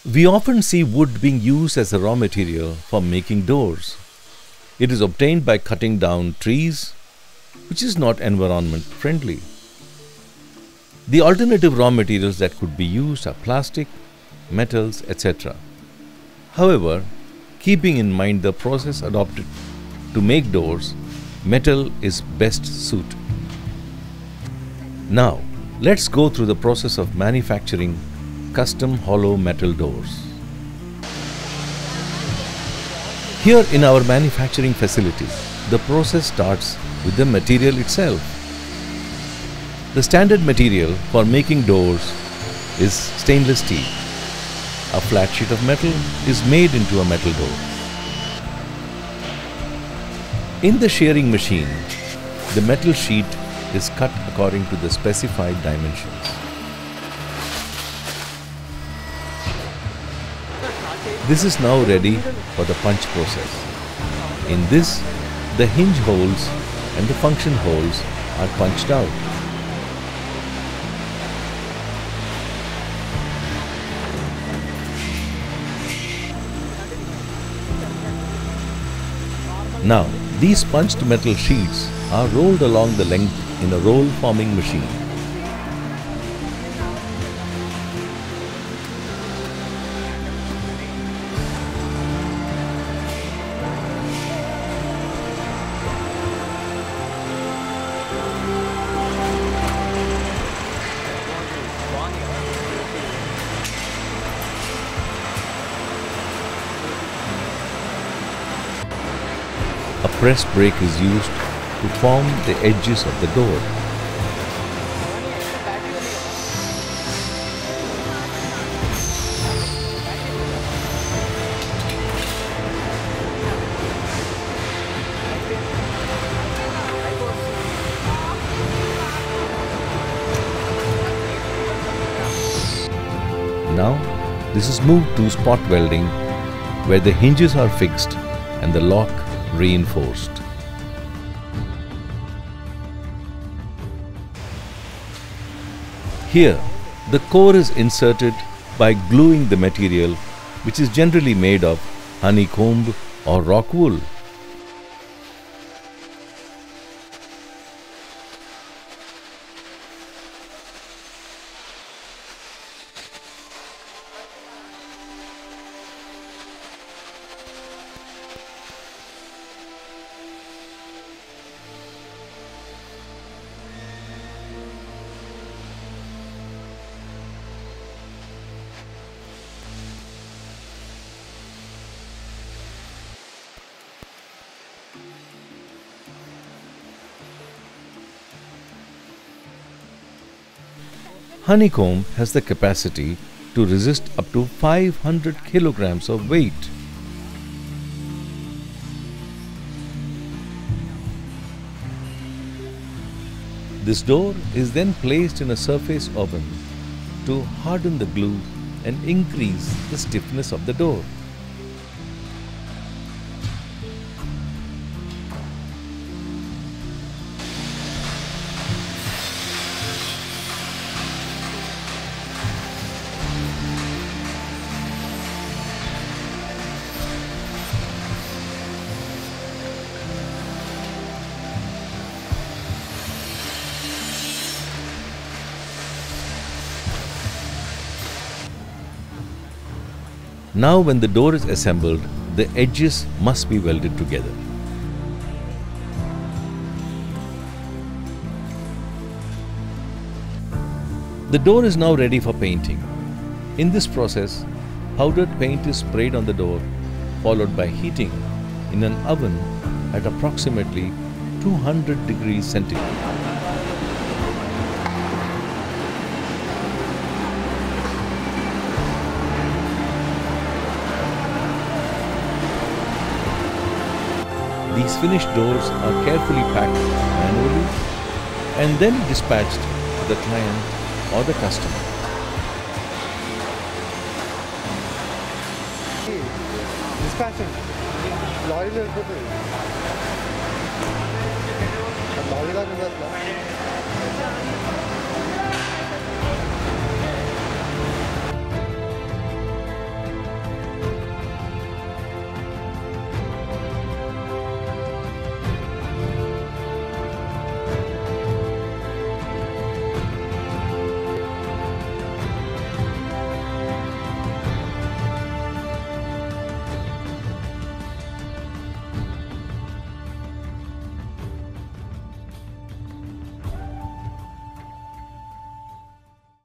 We often see wood being used as a raw material for making doors. It is obtained by cutting down trees, which is not environment friendly. The alternative raw materials that could be used are plastic, metals, etc. However, keeping in mind the process adopted to make doors, metal is best suited. Now, let's go through the process of manufacturing custom hollow metal doors. Here in our manufacturing facility, the process starts with the material itself. The standard material for making doors is stainless steel. A flat sheet of metal is made into a metal door. In the shearing machine, the metal sheet is cut according to the specified dimensions. This is now ready for the punch process. In this, the hinge holes and the function holes are punched out. Now, these punched metal sheets are rolled along the length in a roll forming machine. A press brake is used to form the edges of the door. Now, this is moved to spot welding, where the hinges are fixed and the lock reinforced. Here, the core is inserted by gluing the material, which is generally made of honeycomb or rock wool. Honeycomb has the capacity to resist up to 500 kilograms of weight. This door is then placed in a surface oven to harden the glue and increase the stiffness of the door. Now when the door is assembled, the edges must be welded together. The door is now ready for painting. In this process, powdered paint is sprayed on the door, followed by heating in an oven at approximately 200 degrees centigrade. These finished doors are carefully packed manually and then dispatched to the client or the customer. Dispatching. Lorry will